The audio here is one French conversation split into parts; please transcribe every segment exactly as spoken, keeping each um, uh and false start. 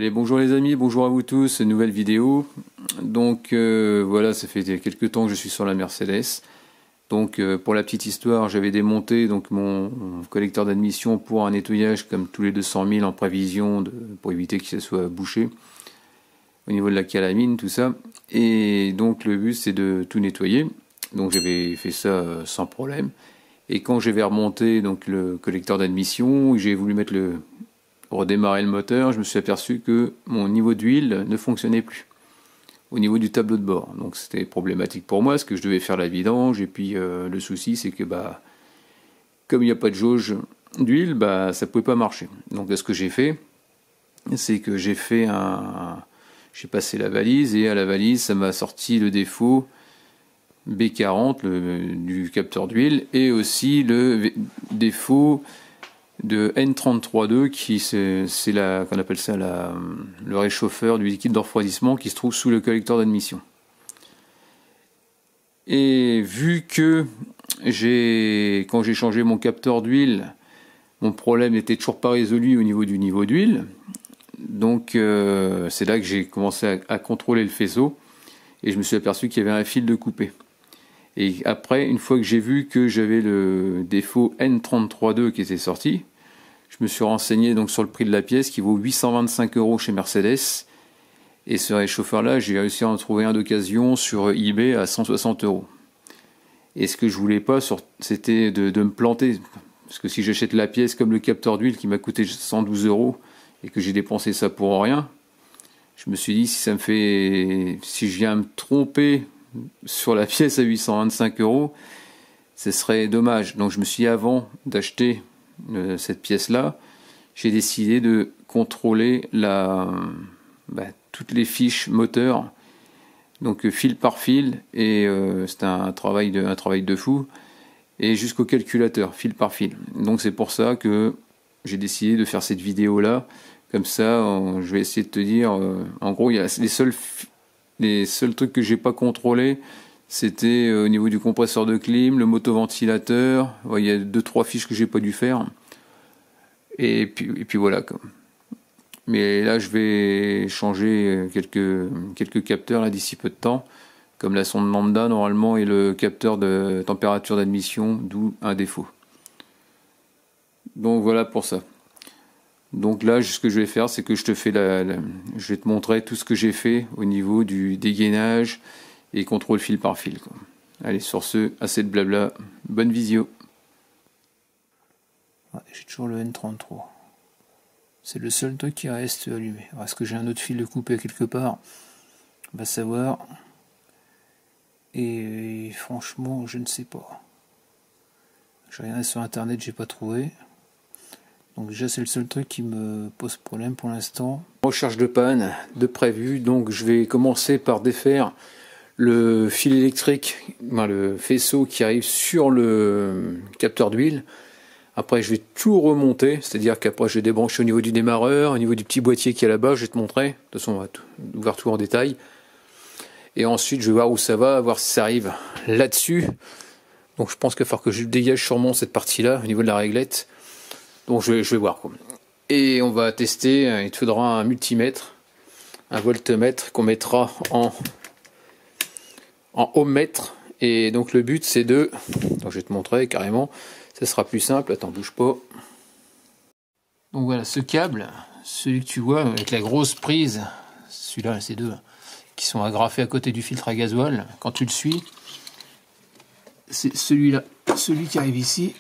Allez, bonjour les amis, bonjour à vous tous, nouvelle vidéo. Donc euh, voilà, ça fait quelques temps que je suis sur la Mercedes. Donc euh, pour la petite histoire, j'avais démonté donc mon, mon collecteur d'admission pour un nettoyage comme tous les deux cent mille en prévision de, pour éviter que ça soit bouché au niveau de la calamine, tout ça. Et donc le but c'est de tout nettoyer. Donc j'avais fait ça euh, sans problème. Et quand j'avais remonté donc le collecteur d'admission, j'ai voulu mettre le redémarrer le moteur, je me suis aperçu que mon niveau d'huile ne fonctionnait plus au niveau du tableau de bord. Donc c'était problématique pour moi parce que je devais faire la vidange. Et puis euh, le souci c'est que bah comme il n'y a pas de jauge d'huile, bah ça pouvait pas marcher. Donc ce que j'ai fait, c'est que j'ai fait un, j'ai passé la valise et à la valise ça m'a sorti le défaut B quarante le, du capteur d'huile et aussi le défaut de N trente-trois deux qui c'est la qu'on appelle ça la, le réchauffeur du liquide de refroidissement qui se trouve sous le collecteur d'admission. Et vu que j'ai quand j'ai changé mon capteur d'huile, mon problème n'était toujours pas résolu au niveau du niveau d'huile, donc euh, c'est là que j'ai commencé à, à contrôler le faisceau et je me suis aperçu qu'il y avait un fil de coupé. Et après, une fois que j'ai vu que j'avais le défaut N trente-trois deux qui était sorti, je me suis renseigné donc sur le prix de la pièce qui vaut huit cent vingt-cinq euros chez Mercedes. Et ce réchauffeur-là, j'ai réussi à en trouver un d'occasion sur eBay à cent soixante euros. Et ce que je voulais pas, c'était de, de me planter. Parce que si j'achète la pièce comme le capteur d'huile qui m'a coûté cent douze euros et que j'ai dépensé ça pour rien, je me suis dit si ça me fait, si je viens me tromper sur la pièce à huit cent vingt-cinq euros, ce serait dommage. Donc je me suis dit, avant d'acheter euh, cette pièce-là, j'ai décidé de contrôler la, bah, toutes les fiches moteurs, donc fil par fil, et euh, c'est un travail de, un travail de fou, et jusqu'au calculateur, fil par fil. Donc c'est pour ça que j'ai décidé de faire cette vidéo-là. Comme ça, on, je vais essayer de te dire, euh, en gros, il y a les seuls Les seuls trucs que j'ai pas contrôlé, c'était au niveau du compresseur de clim, le motoventilateur. Ouais, il y a deux trois fiches que j'ai pas dû faire. Et puis et puis voilà quoi. Mais là, je vais changer quelques quelques capteurs là d'ici peu de temps, comme la sonde lambda normalement et le capteur de température d'admission, d'où un défaut. Donc voilà pour ça. Donc là, ce que je vais faire, c'est que je te fais la, la, je vais te montrer tout ce que j'ai fait au niveau du dégainage et contrôle fil par fil, quoi. Allez, sur ce, assez de blabla, bonne visio. Ouais, j'ai toujours le N trente-trois. C'est le seul truc qui reste allumé. Est-ce que j'ai un autre fil de coupé quelque part? On va savoir. Et franchement, je ne sais pas. J'ai regardé sur internet, j'ai pas trouvé. Donc déjà c'est le seul truc qui me pose problème pour l'instant. Recherche de panne de prévu, donc je vais commencer par défaire le fil électrique, ben le faisceau qui arrive sur le capteur d'huile. Après je vais tout remonter, c'est-à-dire qu'après je vais débrancher au niveau du démarreur, au niveau du petit boîtier qui est là-bas, je vais te montrer, de toute façon on va tout, voir tout en détail. Et ensuite je vais voir où ça va, voir si ça arrive là-dessus. Donc je pense qu'il va falloir que je dégage sûrement cette partie-là, au niveau de la réglette. Donc je vais, je vais voir quoi. Et on va tester, il te faudra un multimètre, un voltmètre qu'on mettra en, en ohmmètre. Et donc le but c'est de, donc je vais te montrer carrément, ça sera plus simple, attends bouge pas. Donc voilà ce câble, celui que tu vois avec la grosse prise, celui-là, ces deux, qui sont agrafés à côté du filtre à gasoil, quand tu le suis, c'est celui-là, celui qui arrive ici.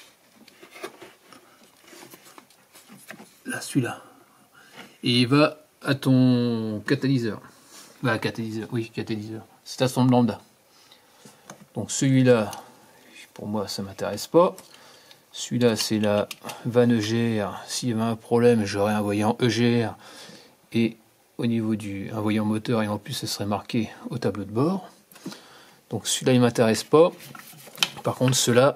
Là, celui-là. Et il va à ton catalyseur. Bah, catalyseur, oui, catalyseur. C'est ta sonde lambda. Donc celui-là, pour moi, ça m'intéresse pas. Celui-là, c'est la vanne E G R. S'il y avait un problème, j'aurais un voyant E G R. Et au niveau du un voyant moteur, et en plus, ce serait marqué au tableau de bord. Donc celui-là, il m'intéresse pas. Par contre, ceux-là,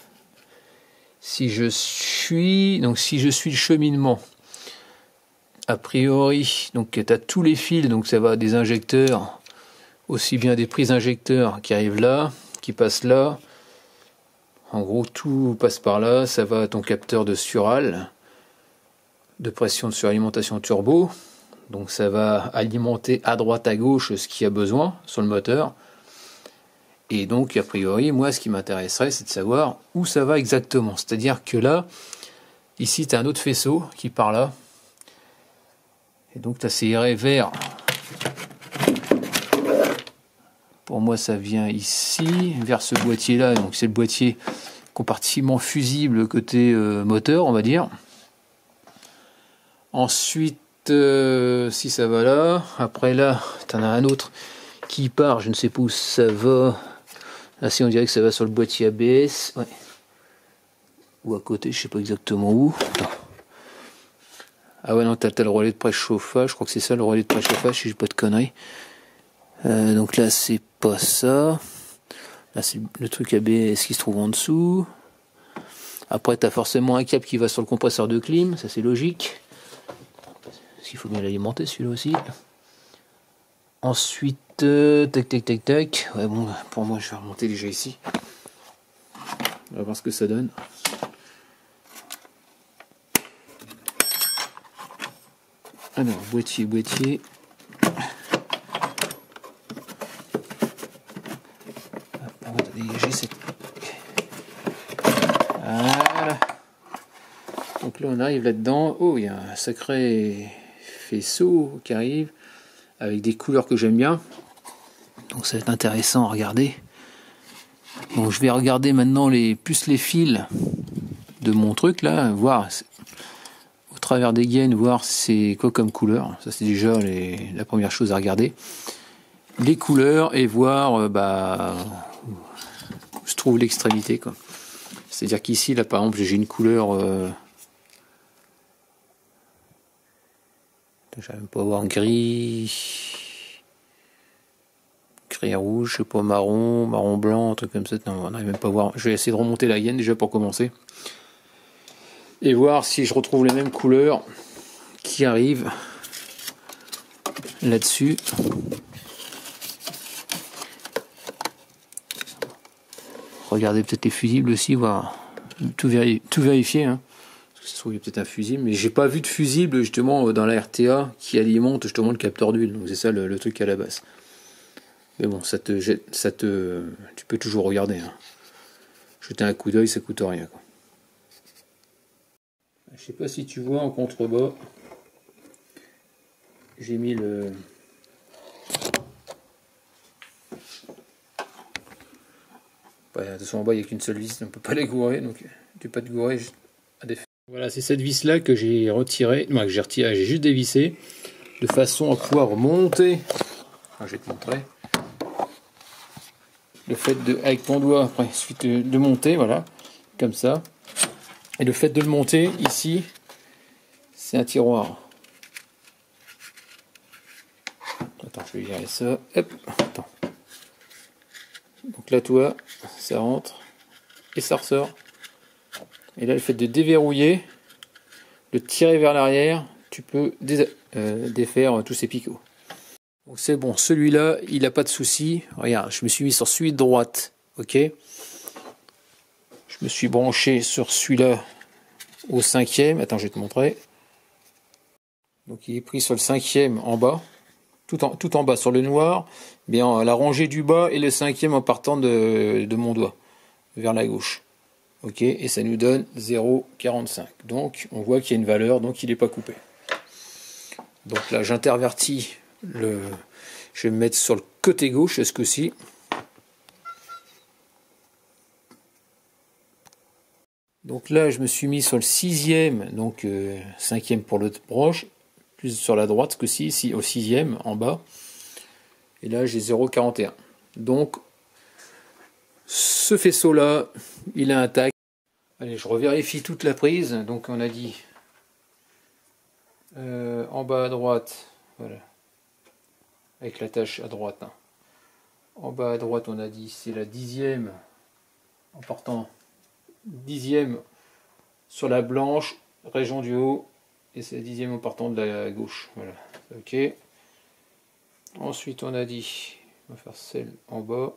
si je suis, donc si je suis le cheminement, a priori, donc tu as tous les fils, donc ça va des injecteurs, aussi bien des prises injecteurs qui arrivent là, qui passent là. En gros, tout passe par là, ça va à ton capteur de Sural, de pression de suralimentation turbo. donc ça va alimenter à droite à gauche ce qu'il y a besoin sur le moteur. Et donc a priori moi ce qui m'intéresserait c'est de savoir où ça va exactement, c'est à dire que là ici tu as un autre faisceau qui part là, et donc tu as ces raies vers, pour moi ça vient ici vers ce boîtier là, donc c'est le boîtier compartiment fusible côté euh, moteur on va dire. Ensuite euh, si ça va là, après là tu en as un autre qui part, je ne sais pas où ça va. Là, si on dirait que ça va sur le boîtier A B S, ouais. Ou à côté, je sais pas exactement où. Attends. Ah ouais, non, t'as le relais de préchauffage, je crois que c'est ça le relais de préchauffage, si j'ai pas de conneries. Euh, donc là, c'est pas ça. Là, c'est le truc A B S qui se trouve en dessous. Après, t'as forcément un câble qui va sur le compresseur de clim, ça c'est logique. Parce qu'il faut bien l'alimenter celui-là aussi. Ensuite, euh, tac tac tac tac. Ouais bon, pour moi je vais remonter déjà ici. On va voir ce que ça donne. Alors, boîtier, boîtier. On va dégager cette... Voilà. Donc là on arrive là-dedans. Oh, il y a un sacré faisceau qui arrive, avec des couleurs que j'aime bien. Donc ça va être intéressant à regarder. Donc je vais regarder maintenant les, plus les fils de mon truc là, voir au travers des gaines, voir c'est quoi comme couleur. Ça c'est déjà les, la première chose à regarder. Les couleurs et voir euh, bah, où se trouve l'extrémité quoi. C'est-à-dire qu'ici là par exemple j'ai une couleur... Euh, j'arrive pas à voir gris... Gris rouge, je sais pas, marron, marron blanc, un truc comme ça. Non, on n'arrive même pas à voir. Je vais essayer de remonter la gaine déjà pour commencer. Et voir si je retrouve les mêmes couleurs qui arrivent là-dessus. Regardez peut-être les fusibles aussi, voir tout, véri tout vérifier. Hein. Parce que ça se trouve, il y a peut-être un fusible, mais j'ai pas vu de fusible justement dans la R T A qui alimente justement le capteur d'huile. Donc c'est ça le, le truc à la base. Mais bon, ça te, ça te, tu peux toujours regarder. Hein. Jeter un coup d'œil, ça coûte rien. Quoi. Je sais pas si tu vois en contrebas, j'ai mis le. Bah, de toute façon, en bas il n'y a qu'une seule vis, on ne peut pas les gourer, donc tu peux pas te gourer à défaire. Voilà, c'est cette vis là que j'ai retirée, non, que j'ai retiré, j'ai juste dévissé, de façon à pouvoir monter. Enfin, je vais te montrer. Le fait de, avec ton doigt, après, il suffit de, de monter, voilà, comme ça. Et le fait de le monter, ici, c'est un tiroir. Attends, je vais virer ça. Hop, attends. Donc là, toi, ça rentre et ça ressort. Et là, le fait de déverrouiller, de tirer vers l'arrière, tu peux dé euh, défaire tous ces picots. Donc c'est bon, celui-là, il n'a pas de souci. Regarde, je me suis mis sur celui de droite, ok. Je me suis branché sur celui-là au cinquième. Attends, je vais te montrer. Donc il est pris sur le cinquième en bas, tout en, tout en bas sur le noir, bien la rangée du bas et le cinquième en partant de, de mon doigt vers la gauche. Ok, et ça nous donne zéro virgule quarante-cinq. Donc on voit qu'il y a une valeur, donc il n'est pas coupé. Donc là, j'intervertis. Le... Je vais me mettre sur le côté gauche ce coup-ci. Donc là, je me suis mis sur le sixième, donc euh, cinquième pour l'autre broche, plus sur la droite ce coup-ci, ici au sixième en bas. Et là, j'ai zéro virgule quarante et un. Donc, ce faisceau-là, il est intact. Allez, je revérifie toute la prise. Donc, on a dit euh, en bas à droite, voilà. Avec la tâche à droite. Hein. En bas à droite, on a dit c'est la dixième en partant dixième sur la blanche, région du haut, et c'est la dixième en partant de la gauche. Voilà, ok. Ensuite, on a dit, on va faire celle en bas.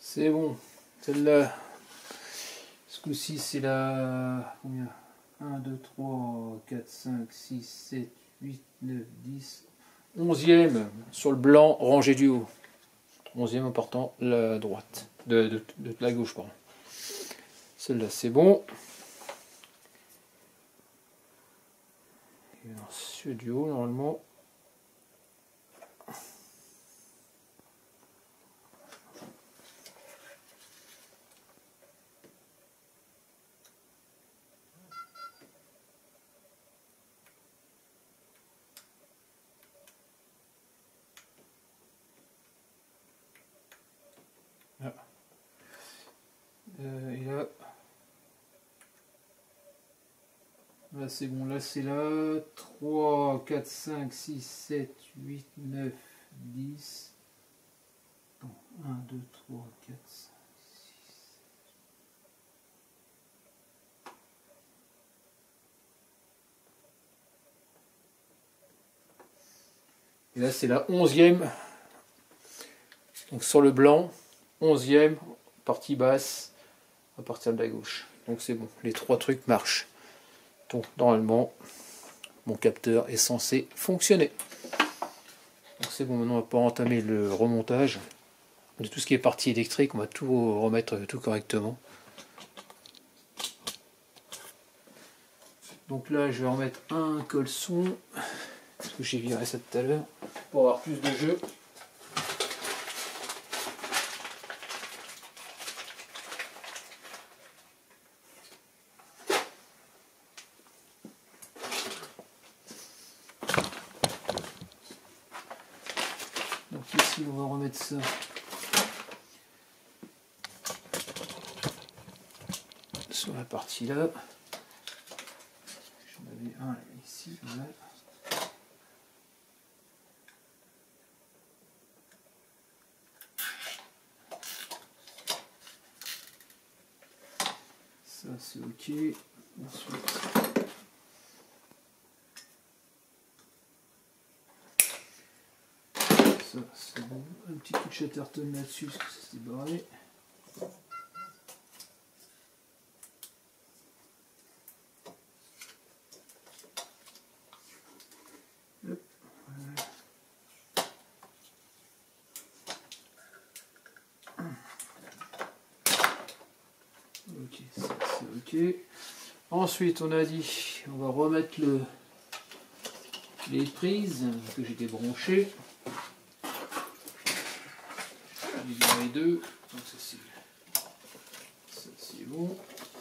C'est bon. Celle-là, ce coup-ci, c'est la... Combien? un, deux, trois, quatre, cinq, six, sept, huit, neuf, dix. onzième sur le blanc rangé du haut. onzième en partant la droite. De, de, de la gauche, pardon. Celle-là, c'est bon. Et alors, celui du haut, normalement. Là. Euh, et là. Là c'est bon, là c'est là. trois, quatre, cinq, six, sept, huit, neuf, dix. un, deux, trois, quatre, cinq, six. Et là c'est la onzième. Donc sur le blanc, onzième, partie basse, à partir de la gauche. Donc c'est bon, les trois trucs marchent. Donc normalement, mon capteur est censé fonctionner. Donc c'est bon, maintenant on va pouvoir entamer le remontage de tout ce qui est partie électrique. On va tout remettre tout correctement. Donc là je vais remettre un caleçon, parce que j'ai viré ça tout à l'heure, pour avoir plus de jeu. Donc ici on va remettre ça sur la partie là. J'en avais un ici. Voilà. Ça c'est ok. Ensuite, ça c'est bon. Un petit coup de Chatterton là-dessus parce que ça s'est barré. Hop, voilà. Ok, ça c'est ok. Ensuite on a dit on va remettre le les prises que j'ai débranchées. Les deux, donc ça c'est ça c'est bon.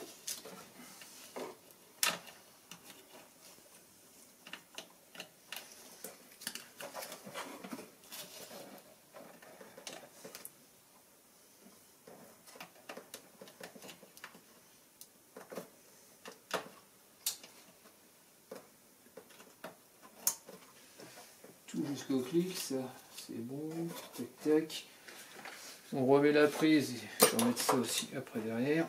Tout jusqu'au clic, ça c'est bon, tac tac. On remet la prise, je vais remettre ça aussi après derrière.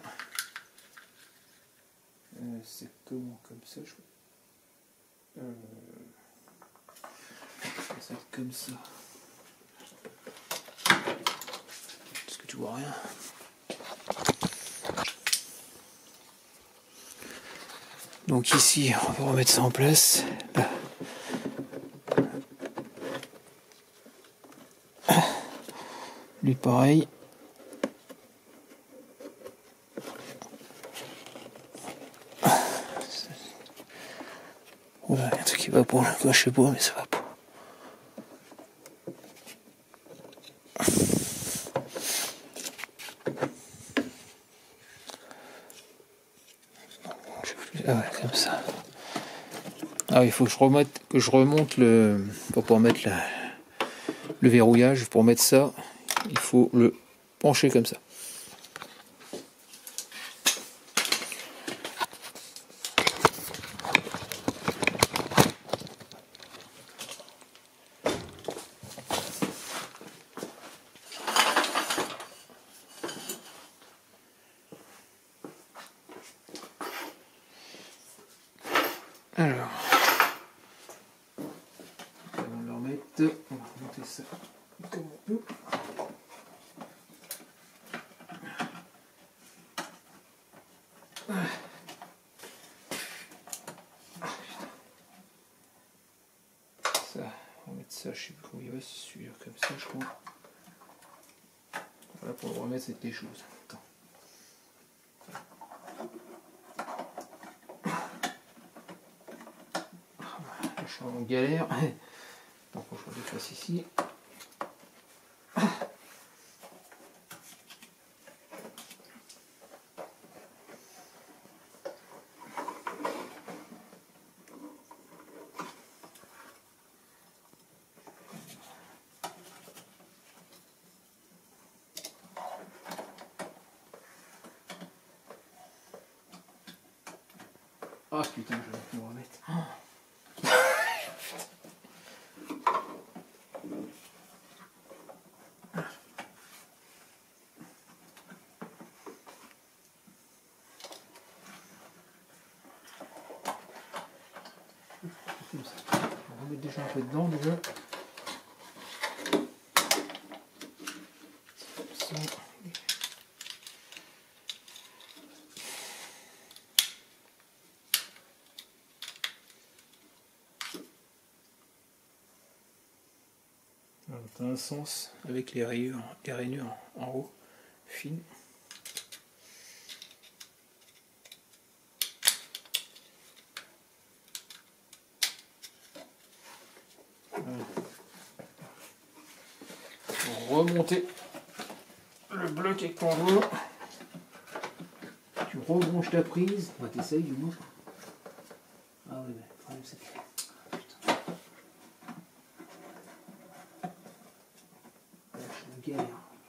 Euh, c'est comment comme ça je crois. Euh, ça va être comme ça. Est-ce que tu vois rien? Donc ici, on va remettre ça en place. Là. Lui pareil. Voilà, il y a un truc qui va pour là, je sais pas, mais ça va pas. Ah ouais, comme ça. Ah, il faut que je remette, que je remonte le, pour pouvoir mettre la, le verrouillage. Pour mettre ça, il faut le pencher comme ça. Alors, on va le remettre, on va remonter ça comme on peut. On va mettre ça, je sais plus comment il va se suivre comme ça, je crois. Voilà, pour le remettre, c'est des choses. Attends. Je suis en galère. Donc, il faut que je le fasse ici. Ah putain, je vais me remettre. On va remettre déjà un peu dedans déjà. Ça. Dans un sens avec les rayures, les rainures en haut, fines. Voilà. Pour remonter le bloc avec ton doigt, tu rebranches ta prise. On va t'essayer du moins. Ah oui, mais le problème c'est que... Galère.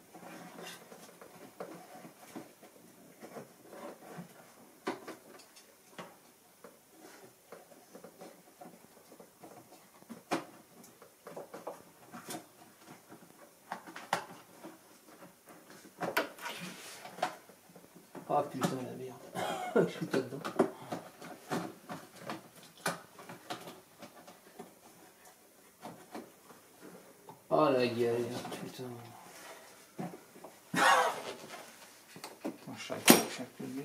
Ah putain la merde. Je suis pas dedans. Ah la galère, putain. Chaque, chaque minute.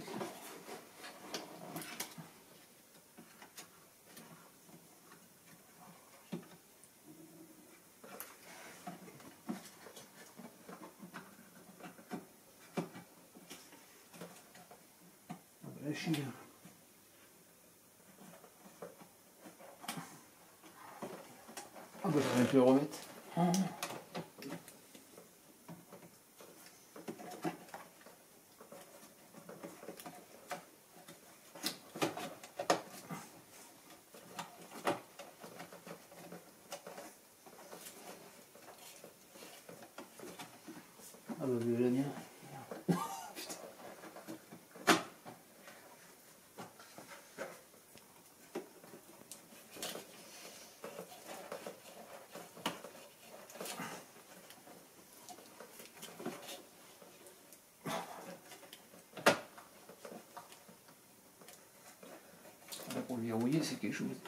On va lâcher là. Ah bah j'aurais pu le remettre. Ah. Ah bah vu la mienne. Là, pour le verrouiller, c'est quelque chose.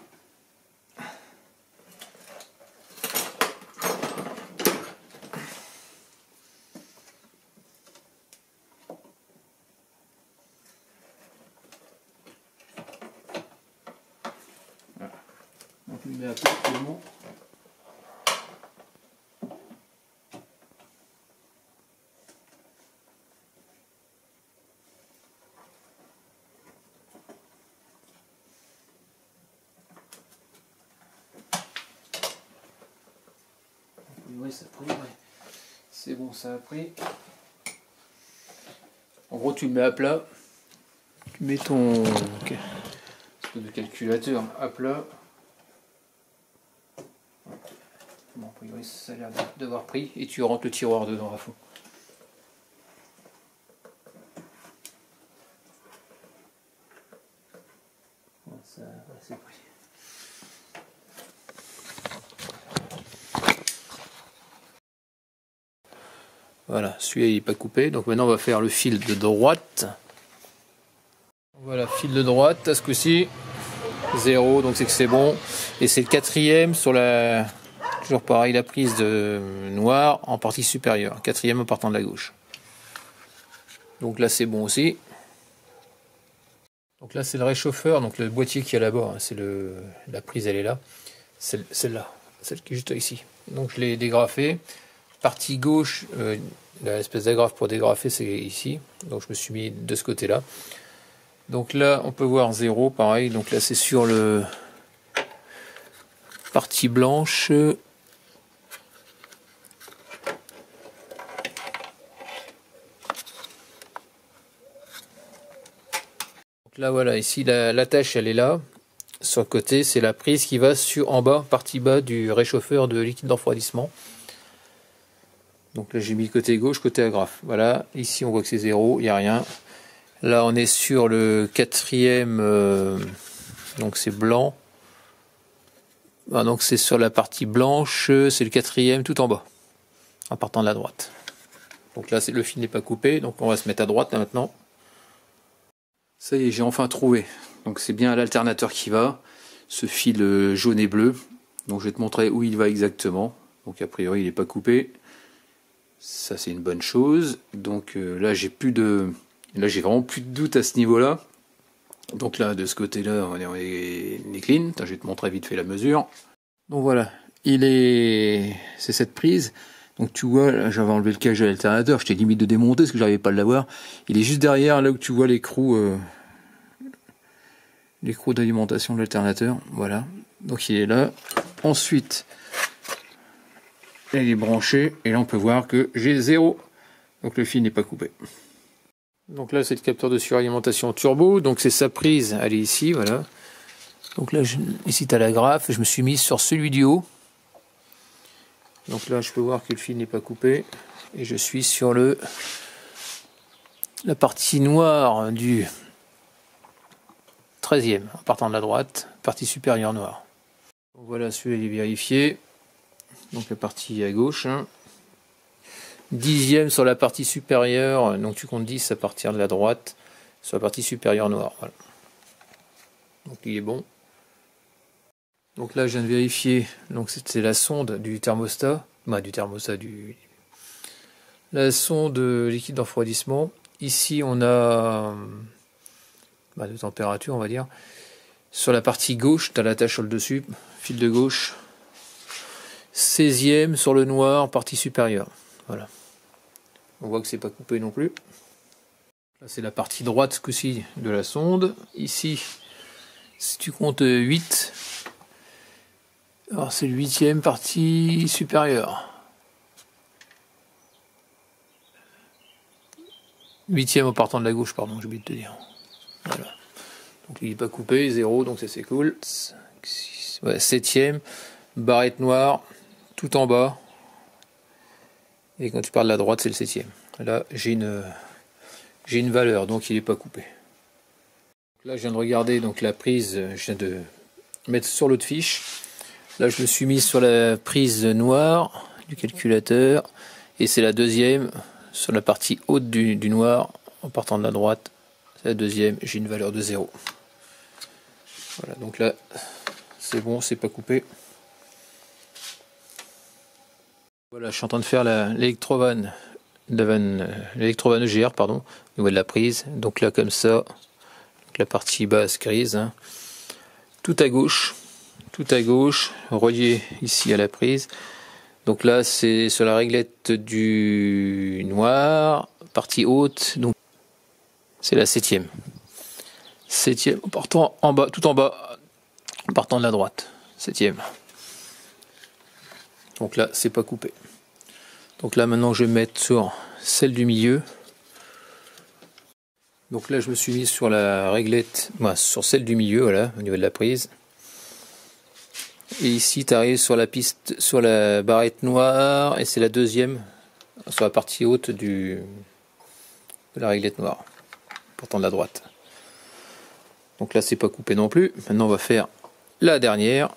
Voilà. Donc il met à plat seulement. Oui, ça a pris, ouais. C'est bon, ça a pris. En gros, tu le mets à plat. Tu mets ton okay. espèce de calculateur à plat. Bon, a priori, ça a l'air d'avoir pris. Et tu rentres le tiroir dedans à fond. Bon, ça, ouais, c'est pris. Voilà, celui-là il n'est pas coupé, donc maintenant on va faire le fil de droite. Voilà, fil de droite, à ce coup-ci, zéro, donc c'est que c'est bon. Et c'est le quatrième sur la, toujours pareil, la prise de noire en partie supérieure, quatrième en partant de la gauche. Donc là c'est bon aussi. Donc là c'est le réchauffeur, donc le boîtier qui est là-bas, c'est le, la prise elle est là, c'est celle-là. celle qui est juste ici. Donc je l'ai dégrafée. Partie gauche, euh, l'espèce d'agrafe pour dégrafer, c'est ici. Donc je me suis mis de ce côté-là. Donc là, on peut voir zéro, pareil. Donc là, c'est sur le partie blanche. Donc là, voilà, ici, la, la tâche, elle est là. Sur le côté, c'est la prise qui va sur en bas, partie bas du réchauffeur de liquide de refroidissement. Donc là, j'ai mis le côté gauche, côté agrafe. Voilà, ici, on voit que c'est zéro, il n'y a rien. Là, on est sur le quatrième, euh, donc c'est blanc. Ah, donc c'est sur la partie blanche, c'est le quatrième tout en bas, en partant de la droite. Donc là, le fil n'est pas coupé, donc on va se mettre à droite là maintenant. Ça y est, j'ai enfin trouvé. Donc c'est bien l'alternateur qui va, ce fil jaune et bleu. Donc je vais te montrer où il va exactement. Donc a priori, il n'est pas coupé. Ça, c'est une bonne chose. Donc euh, là, j'ai plus de... Là, j'ai vraiment plus de doute à ce niveau-là. Donc là, de ce côté-là, on est, on est, on est clean. Attends, je vais te montrer vite fait la mesure. Donc voilà, il est, c'est cette prise. Donc tu vois, j'avais enlevé le cage de l'alternateur. J'étais limite de démonter parce que j'arrivais pas à l'avoir. Il est juste derrière, là où tu vois l'écrou, euh, l'écrou d'alimentation de l'alternateur. Voilà. Donc il est là. Ensuite, là, il est branché. Et là, on peut voir que j'ai zéro. Donc le fil n'est pas coupé. Donc là, c'est le capteur de suralimentation turbo. Donc c'est sa prise, elle est ici, voilà. Donc là, je, ici tu as la grafe. Je me suis mis sur celui du haut. Donc là, je peux voir que le fil n'est pas coupé. Et je suis sur le la partie noire du treizième, en partant de la droite, partie supérieure noire. Donc voilà, celui-là, il est vérifié. Donc la partie à gauche, hein. Dixième sur la partie supérieure, donc tu comptes dix à partir de la droite, sur la partie supérieure noire. Voilà. Donc il est bon. Donc là, je viens de vérifier, donc c'est la sonde du thermostat, bah, du thermostat, du la sonde liquide de refroidissement. Ici, on a bah, de température, on va dire. Sur la partie gauche, tu as l'attache sur le dessus, fil de gauche. seizième sur le noir, partie supérieure. Voilà. On voit que c'est pas coupé non plus. Là, c'est la partie droite ce coup-ci de la sonde. Ici, si tu comptes huit, alors c'est le huitième partie supérieure. Huitième en partant de la gauche, pardon, j'ai oublié de te dire. Voilà. Donc il n'est pas coupé, zéro, donc ça c'est cool. cinq, six, ouais, septième, barrette noire, tout en bas. Et quand tu parles de la droite, c'est le septième. Là, j'ai une, j'ai une valeur, donc il n'est pas coupé. Là, je viens de regarder donc la prise, je viens de mettre sur l'autre fiche. Là, je me suis mis sur la prise noire du calculateur. Et c'est la deuxième, sur la partie haute du, du noir, en partant de la droite. C'est la deuxième, j'ai une valeur de zéro. Voilà, donc là, c'est bon, c'est pas coupé. Voilà, je suis en train de faire l'électrovanne, l'électrovanne E G R, pardon, au niveau de la prise. Donc là, comme ça, donc la partie basse grise, hein. Tout à gauche, tout à gauche, relié ici à la prise. Donc là, c'est sur la réglette du noir, partie haute, donc c'est la septième. Septième, en partant en bas, tout en bas, en partant de la droite, septième. Donc là, c'est pas coupé. Donc là, maintenant, je vais mettre sur celle du milieu. Donc là, je me suis mis sur la réglette, bah, sur celle du milieu, voilà, au niveau de la prise. Et ici, tu arrives sur la piste, sur la barrette noire, et c'est la deuxième, sur la partie haute du, de la réglette noire, partant de la droite. Donc là, c'est pas coupé non plus. Maintenant, on va faire la dernière.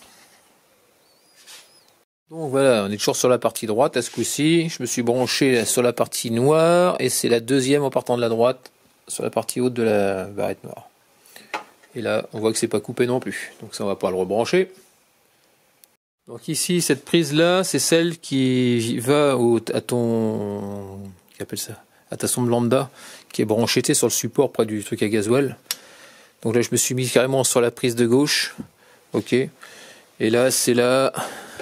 Donc voilà, on est toujours sur la partie droite à ce coup-ci. Je me suis branché sur la partie noire et c'est la deuxième en partant de la droite sur la partie haute de la barrette noire. Et là, on voit que c'est pas coupé non plus. Donc ça, on va pas le rebrancher. Donc ici, cette prise-là, c'est celle qui va au, à ton, qu'est-ce qu'on appelle ça, à ta sonde lambda, qui est branchée sur le support près du truc à gasoil. Donc là, je me suis mis carrément sur la prise de gauche. Ok. Et là, c'est la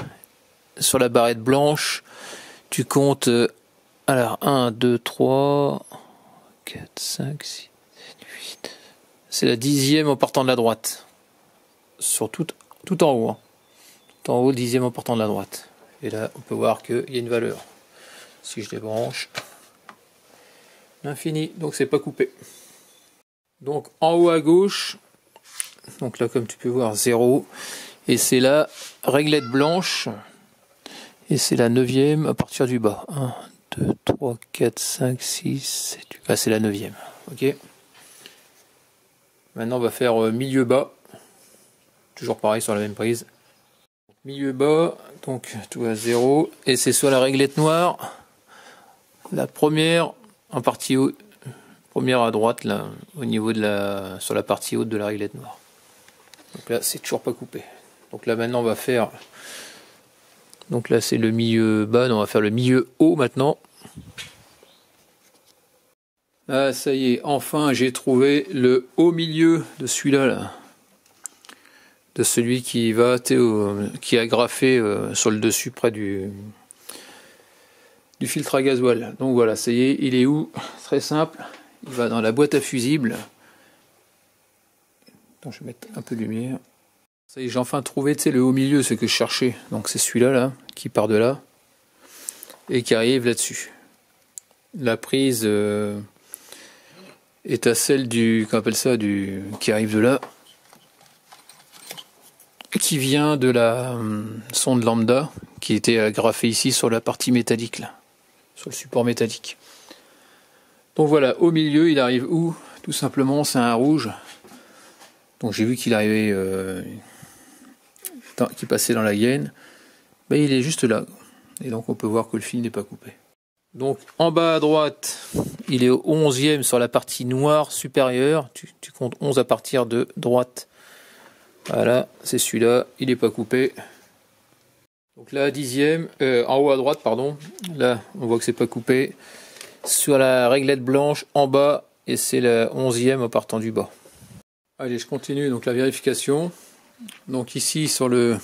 sur la barrette blanche, tu comptes, euh, alors un, deux, trois, quatre, cinq, six, sept, huit. C'est la dixième en partant de la droite. Sur tout, tout en haut. Hein. Tout en haut, dixième en partant de la droite. Et là, on peut voir qu'il y a une valeur. Si je débranche, l'infini, donc c'est pas coupé. Donc en haut à gauche, donc là comme tu peux voir zéro, et c'est la réglette blanche, et c'est la neuvième à partir du bas. un, deux, trois, quatre, cinq, six, sept, huit. Ah, c'est la neuvième. Ok. Maintenant on va faire milieu bas, toujours pareil sur la même prise. Milieu bas, donc tout à zéro, et c'est sur la réglette noire, la première en partie haute. Première à droite là, au niveau de la, sur la partie haute de la réglette noire. Donc là c'est toujours pas coupé. Donc là maintenant on va faire, donc là c'est le milieu bas, non, on va faire le milieu haut maintenant. Ah ça y est, enfin j'ai trouvé le haut milieu de celui-là là. De celui qui va, au, qui est agrafé euh, sur le dessus près du du filtre à gasoil. Donc voilà, ça y est, il est où? Très simple. Il va dans la boîte à fusibles. Attends, je vais mettre un peu de lumière. Ça y est, j'ai enfin trouvé, tu sais, le haut milieu, ce que je cherchais. Donc c'est celui-là, là, qui part de là, et qui arrive là-dessus. La prise euh, est à celle du, qu'on appelle ça, du, qui arrive de là, qui vient de la euh, sonde lambda, qui était agrafée ici sur la partie métallique, là, sur le support métallique. Donc voilà, au milieu, il arrive où? Tout simplement, c'est un rouge. Donc j'ai vu qu'il arrivait, euh, qu'il passait dans la gaine. Ben, il est juste là. Et donc on peut voir que le fil n'est pas coupé. Donc en bas à droite, il est au onzième sur la partie noire supérieure. Tu, tu comptes onze à partir de droite. Voilà, c'est celui-là, il n'est pas coupé. Donc là, dixième, euh, en haut à droite, pardon. Là, on voit que c'est pas coupé. Sur la réglette blanche en bas, et c'est la onzième en partant du bas. Allez, je continue donc la vérification. Donc ici sur le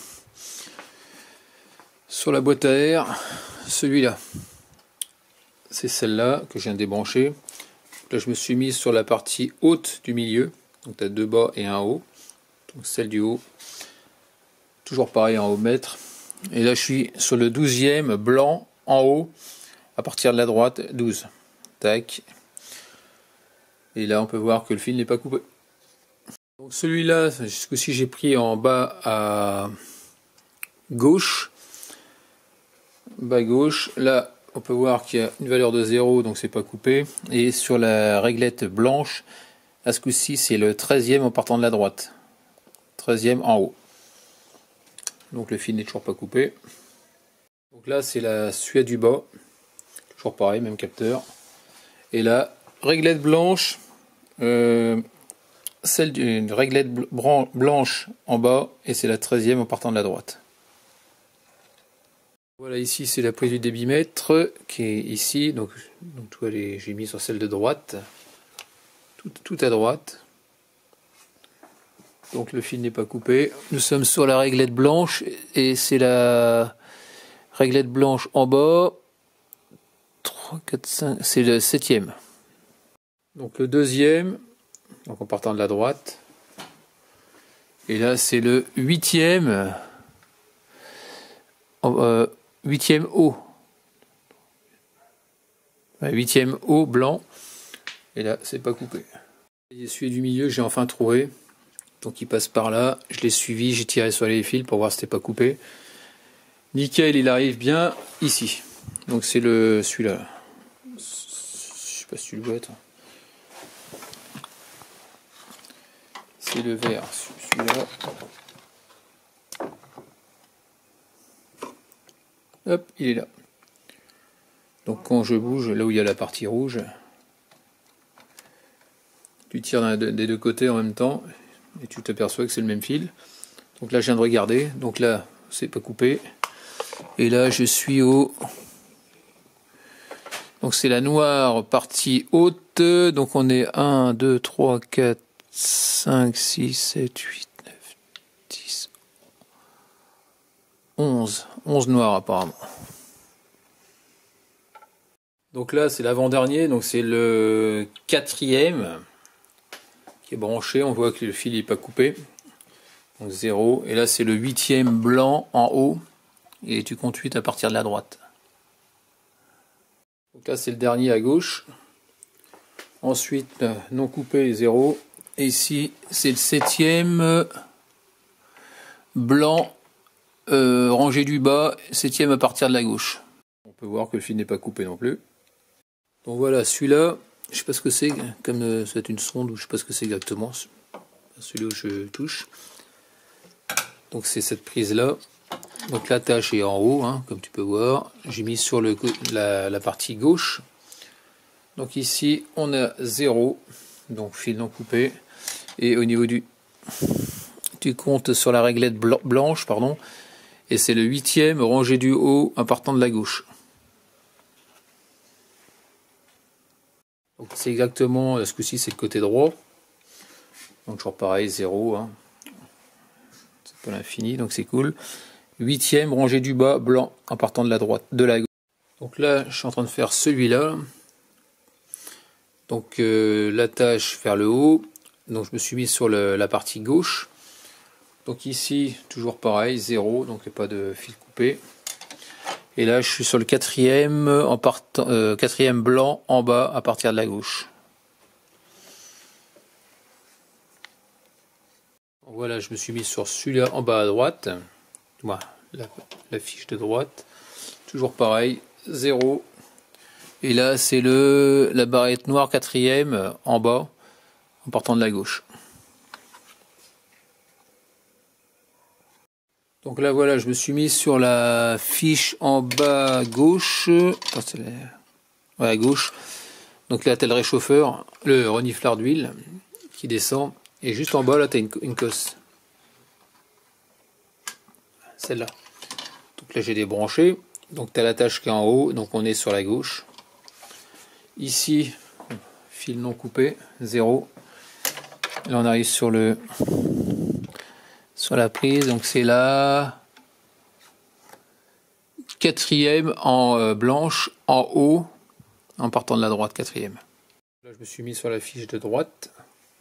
sur la boîte à air, celui-là, c'est celle-là que je viens de débrancher. Là, je me suis mis sur la partie haute du milieu. Donc tu as deux bas et un haut. Donc celle du haut. Toujours pareil en haut mètre. Et là, je suis sur le douzième blanc en haut. À partir de la droite, douze. Tac. Et là, on peut voir que le fil n'est pas coupé. Donc celui-là, jusqu'ici, j'ai pris en bas à gauche. Bas gauche. Là, on peut voir qu'il y a une valeur de zéro, donc c'est pas coupé. Et sur la réglette blanche, à ce coup-ci, c'est le treizième en partant de la droite. treizième en haut. Donc le fil n'est toujours pas coupé. Donc là, c'est la suie du bas. Toujours pareil, même capteur. Et là, réglette blanche, euh, celle d'une réglette blanche en bas, et c'est la treizième en partant de la droite. Voilà, ici c'est la prise du débitmètre qui est ici, donc, donc tout les, j'ai mis sur celle de droite, tout, tout à droite. Donc le fil n'est pas coupé. Nous sommes sur la réglette blanche, et c'est la réglette blanche en bas. trois, quatre, cinq, c'est le septième. Donc le deuxième, donc en partant de la droite. Et là c'est le huitième, euh, huitième haut. Huitième haut blanc. Et là c'est pas coupé. Et celui du milieu j'ai enfin trouvé. Donc il passe par là. Je l'ai suivi, j'ai tiré sur les fils pour voir si c'était pas coupé. Nickel, il arrive bien ici. Donc c'est le celui-là. Je sais pas si tu le vois. Attends. C'est le vert, celui-là. Hop, il est là. Donc quand je bouge, là où il y a la partie rouge, tu tires des deux côtés en même temps et tu t'aperçois que c'est le même fil. Donc là je viens de regarder, donc là c'est pas coupé. Et là je suis au... Donc c'est la noire partie haute, donc on est un, deux, trois, quatre, cinq, six, sept, huit, neuf, dix, onze, onze. onze noirs apparemment. Donc là c'est l'avant-dernier, donc c'est le quatrième qui est branché, on voit que le fil n'est pas coupé. Donc zéro, et là c'est le huitième blanc en haut, et tu comptes huit à partir de la droite. Donc là c'est le dernier à gauche. Ensuite non coupé zéro, et ici c'est le septième blanc euh, rangé du bas, septième à partir de la gauche. On peut voir que le fil n'est pas coupé non plus. Donc voilà, celui-là, je sais pas ce que c'est, comme euh, ça va être une sonde ou je sais pas ce que c'est exactement, celui où je touche. Donc c'est cette prise là. Donc l'attache est en haut, hein, comme tu peux voir. J'ai mis sur le, la, la partie gauche. Donc ici on a zéro, donc fil non coupé. Et au niveau du, tu comptes sur la réglette blanche, pardon, et c'est le huitième rangé du haut en partant de la gauche. C'est exactement, ce coup-ci c'est le côté droit, donc toujours pareil, zéro, hein. C'est pas l'infini, donc c'est cool. Huitième rangé du bas, blanc, en partant de la droite, de la gauche. Donc là, je suis en train de faire celui-là. Donc euh, l'attache vers le haut, donc je me suis mis sur le, la partie gauche. Donc ici, toujours pareil, zéro, donc il n'y a pas de fil coupé. Et là, je suis sur le quatrième, en partant, euh, quatrième blanc en bas à partir de la gauche. Voilà, je me suis mis sur celui-là en bas à droite. Voilà, la, la fiche de droite. Toujours pareil, zéro. Et là, c'est le la barrette noire quatrième en bas en partant de la gauche. Donc là voilà, je me suis mis sur la fiche en bas à gauche, enfin, c'est la... ouais, à gauche. Donc là tu as le réchauffeur, le renifleur d'huile qui descend, et juste en bas là tu as une, une cosse. Celle-là. Donc là j'ai débranché, donc tu as l'attache qui est en haut, donc on est sur la gauche. Ici, fil non coupé, zéro. Là on arrive sur le sur la prise, donc c'est la quatrième en euh, blanche en haut en partant de la droite, quatrième. Là je me suis mis sur la fiche de droite.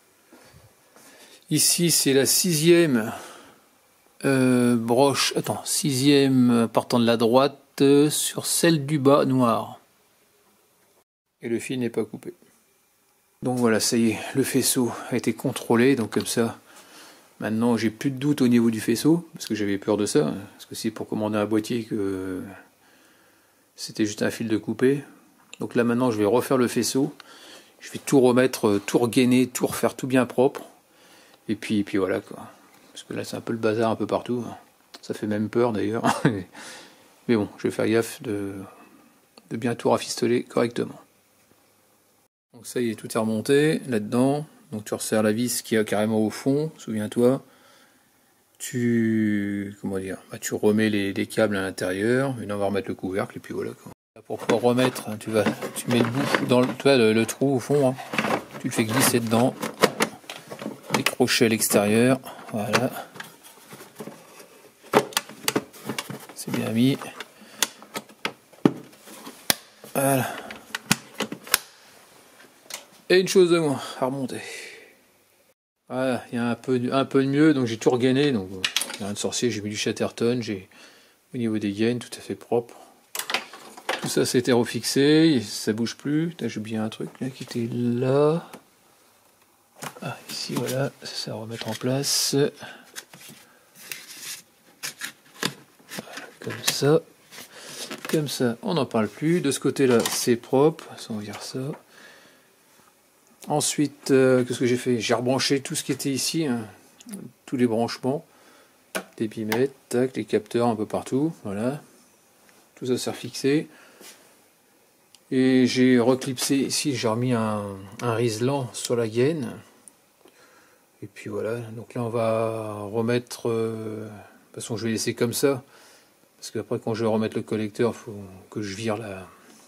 Ici c'est la sixième euh, broche, attends, sixième partant de la droite euh, sur celle du bas noir. Et le fil n'est pas coupé. Donc voilà, ça y est, le faisceau a été contrôlé, donc comme ça. Maintenant, j'ai plus de doute au niveau du faisceau, parce que j'avais peur de ça, parce que c'est pour commander un boîtier que c'était juste un fil de coupé. Donc là, maintenant, je vais refaire le faisceau. Je vais tout remettre, tout regainer, tout refaire tout bien propre. Et puis, et puis voilà, quoi. Parce que là, c'est un peu le bazar un peu partout. Ça fait même peur, d'ailleurs. Mais bon, je vais faire gaffe de, de bien tout rafistoler correctement. Donc ça y est, tout est remonté là-dedans. Donc tu resserres la vis qui est carrément au fond, souviens-toi. Tu comment dire, bah, tu remets les, les câbles à l'intérieur. Maintenant on va remettre le couvercle et puis voilà, quoi. Pour pouvoir remettre, tu vas, tu mets le bout dans le, tu vois, le, le trou au fond. Hein. Tu le fais glisser dedans. Les crochets à l'extérieur, voilà. C'est bien mis. Voilà. Et une chose de moins à remonter. Voilà, il y a un peu, un peu de mieux, donc j'ai tout regainé, donc rien de sorcier, j'ai mis du Chatterton, j'ai au niveau des gaines tout à fait propre. Tout ça c'était refixé, ça bouge plus. J'ai oublié un truc là qui était là. Ah, ici voilà, ça va remettre en place. Voilà, comme ça. Comme ça, on n'en parle plus. De ce côté-là, c'est propre, on va dire ça. Ensuite, euh, qu'est-ce que j'ai fait? J'ai rebranché tout ce qui était ici, hein, tous les branchements, des pimettes, tac, les capteurs un peu partout, voilà. Tout ça s'est refixé. Et j'ai reclipsé ici, j'ai remis un, un riselant sur la gaine. Et puis voilà, donc là on va remettre, euh, de toute façon je vais laisser comme ça, parce qu'après quand je vais remettre le collecteur, il faut que je vire la...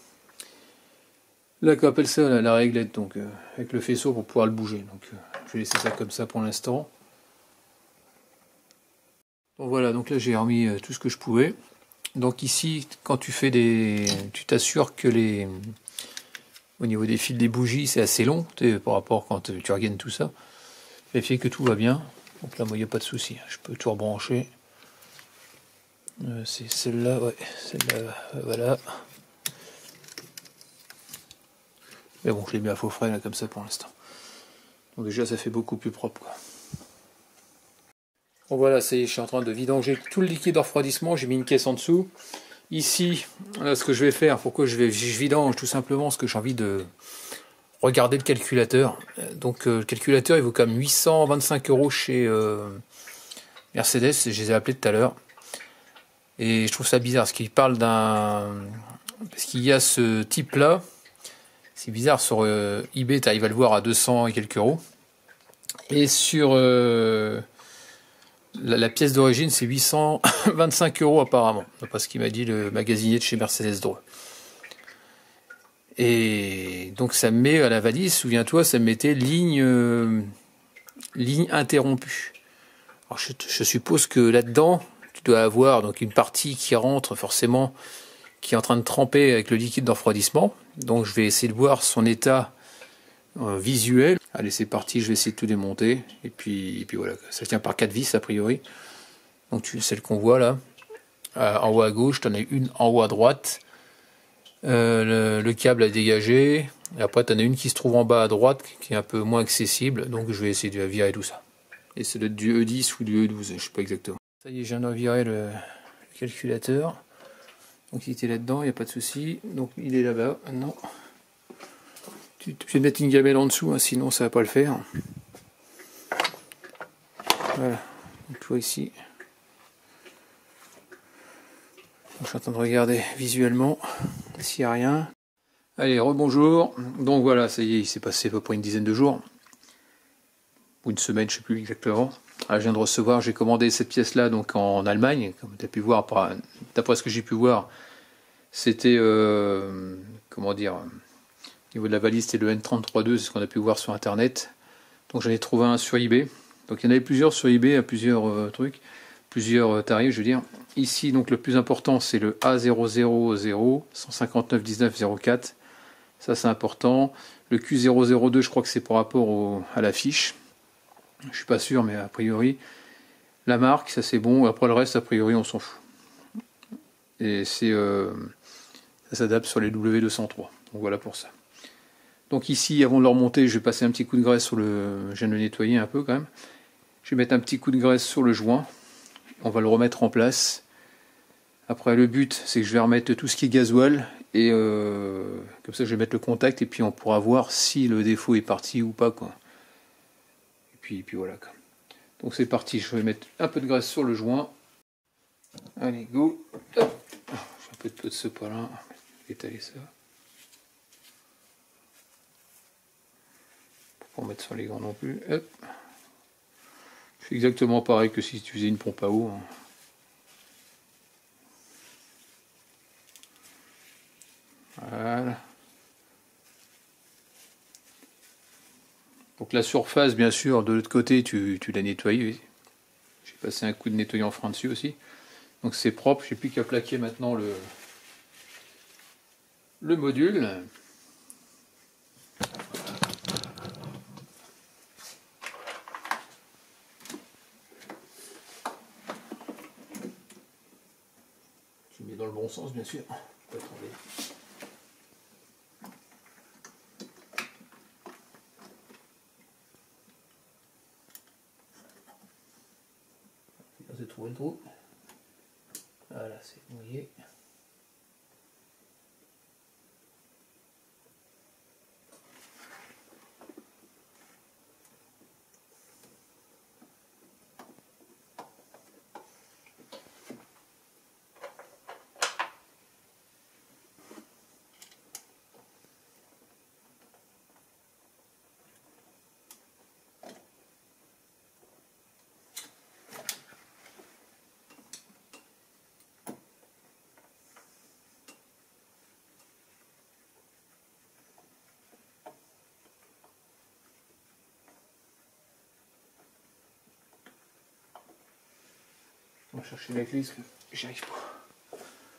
Là, qu'on appelle ça, la, la réglette, donc euh, avec le faisceau pour pouvoir le bouger. Donc, euh, je vais laisser ça comme ça pour l'instant. Donc voilà, donc là j'ai remis euh, tout ce que je pouvais. Donc ici, quand tu fais des, tu t'assures que les, au niveau des fils des bougies, c'est assez long, par rapport quand tu regaines tout ça. Vérifier que tout va bien. Donc là, moi, il n'y a pas de souci. Je peux tout rebrancher. Euh, c'est celle-là, ouais, celle-là, euh, voilà. Mais bon, je l'ai mis à faux frais là comme ça pour l'instant. Donc déjà, ça fait beaucoup plus propre, quoi. Bon voilà, ça y est, je suis en train de vidanger tout le liquide de refroidissement. J'ai mis une caisse en dessous. Ici, là, ce que je vais faire, pourquoi je vais je vidange tout simplement, parce que j'ai envie de regarder le calculateur. Donc euh, le calculateur, il vaut quand même huit cent vingt-cinq euros chez euh, Mercedes. Je les ai appelés tout à l'heure. Et je trouve ça bizarre, parce qu'il parle d'un... Parce qu'il y a ce type-là. C'est bizarre, sur euh, eBay, tu arrives à le voir à deux cents et quelques euros. Et sur... Euh, La, la pièce d'origine, c'est huit cent vingt-cinq euros apparemment, d'après ce qu'il m'a dit le magasinier de chez Mercedes Dreux. Et donc ça me met à la valise, souviens-toi, ça me mettait ligne, euh, ligne interrompue. Alors je, je suppose que là-dedans, tu dois avoir donc une partie qui rentre forcément, qui est en train de tremper avec le liquide de refroidissement. Donc je vais essayer de voir son état euh, visuel. Allez, c'est parti, je vais essayer de tout démonter. Et puis, et puis voilà, ça tient par quatre vis a priori. Donc tu, celle qu'on voit là, euh, en haut à gauche, tu en as une en haut à droite. Euh, le, le câble à dégager. Et après, tu en as une qui se trouve en bas à droite, qui est un peu moins accessible. Donc je vais essayer de virer tout ça. Et ça doit être du E dix ou du E douze, je sais pas exactement. Ça y est, je viens de virer le, le calculateur. Donc il était là-dedans, il n'y a pas de souci. Donc il est là-bas. Non. Tu, tu peux mettre une gamelle en dessous, hein, sinon ça va pas le faire. Voilà. Donc tu vois ici. Donc, je suis en train de regarder visuellement s'il n'y a rien. Allez, rebonjour. Donc voilà, ça y est, il s'est passé à peu près une dizaine de jours. Ou une semaine, je ne sais plus exactement. Ah, je viens de recevoir, j'ai commandé cette pièce-là donc en Allemagne. Comme tu as pu voir, d'après ce que j'ai pu voir, c'était, euh, comment dire, au niveau de la valise, c'était le N trente-trois deux, c'est ce qu'on a pu voir sur Internet. Donc j'en ai trouvé un sur eBay. Donc il y en avait plusieurs sur eBay, à plusieurs euh, trucs, plusieurs euh, tarifs, je veux dire. Ici, donc le plus important, c'est le A zéro zéro zéro un cinq neuf un neuf zéro quatre. Ça, c'est important. Le Q zéro zéro deux, je crois que c'est par rapport au, à la fiche. Je suis pas sûr, mais a priori, la marque, ça c'est bon. Après le reste, a priori, on s'en fout. Et c'est, euh, ça s'adapte sur les W deux cent trois. Donc voilà pour ça. Donc ici, avant de le remonter, je vais passer un petit coup de graisse sur le... Je viens de le nettoyer un peu quand même. Je vais mettre un petit coup de graisse sur le joint. On va le remettre en place. Après, le but, c'est que je vais remettre tout ce qui est gasoil. Et euh, comme ça, je vais mettre le contact. Et puis, on pourra voir si le défaut est parti ou pas, quoi. Et puis, et puis voilà, quoi. Donc c'est parti. Je vais mettre un peu de graisse sur le joint. Allez, go. Hop. J'ai un peu de peu de ce pas là. Je vais étaler ça. Pour mettre sur les gants non plus. Hop. Je fais exactement pareil que si tu faisais une pompe à eau. Hein. Voilà. Donc la surface, bien sûr, de l'autre côté, tu, tu l'as nettoyée. J'ai passé un coup de nettoyant frein dessus aussi. Donc c'est propre. J'ai plus qu'à plaquer maintenant le, le module. Tu mets dans le bon sens, bien sûr. Pas tomber. J'ai trouvé le trou. Voilà, c'est mouillé. On va chercher la clé parce que j'y arrive pas.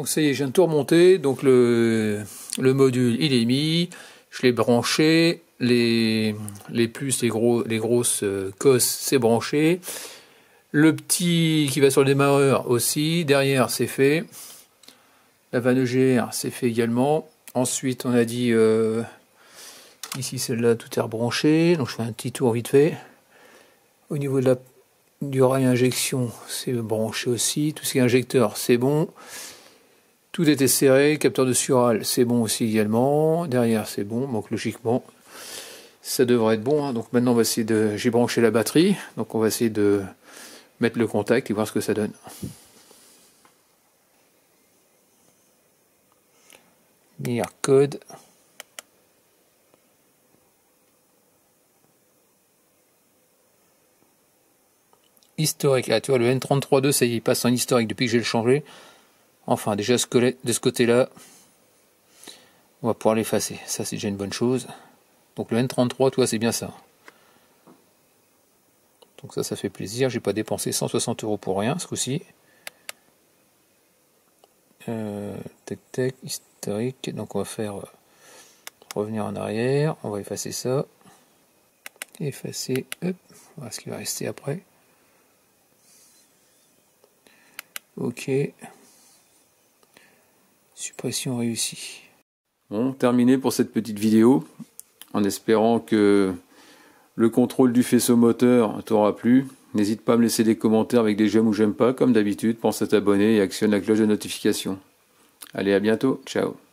Donc ça y est, je viens de tout remonter. Donc le, le module, il est mis. Je l'ai branché. Les, les plus, les, gros, les grosses euh, cosses, c'est branché. Le petit qui va sur le démarreur aussi. Derrière, c'est fait. La vanne E G R, c'est fait également. Ensuite, on a dit... Euh, ici, celle-là, tout est rebranché. Donc je fais un petit tour vite fait. Au niveau de la, du rail injection, c'est branché aussi. Tout ce qui est injecteur, c'est bon. Tout était serré. Capteur de sural, c'est bon aussi également. Derrière, c'est bon. Donc logiquement, ça devrait être bon. Hein. Donc maintenant, on va essayer de... J'ai branché la batterie. Donc on va essayer de mettre le contact et voir ce que ça donne. Lire code. Historique. Ah, tu vois, le N trente-trois deux, ça y est, il passe en historique depuis que j'ai le changé. Enfin, déjà, de ce côté-là, on va pouvoir l'effacer. Ça, c'est déjà une bonne chose. Donc, le N trente-trois, toi, c'est bien ça. Donc, ça, ça fait plaisir. J'ai pas dépensé cent soixante euros pour rien, ce coup-ci. Euh, tac, tac, historique. Donc, on va faire euh, revenir en arrière. On va effacer ça. Effacer. Hop. Voilà ce qui va rester après. Ok. Suppression réussie. Bon, terminé pour cette petite vidéo. En espérant que le contrôle du faisceau moteur t'aura plu. N'hésite pas à me laisser des commentaires avec des j'aime ou j'aime pas. Comme d'habitude, pense à t'abonner et actionne la cloche de notification. Allez, à bientôt. Ciao.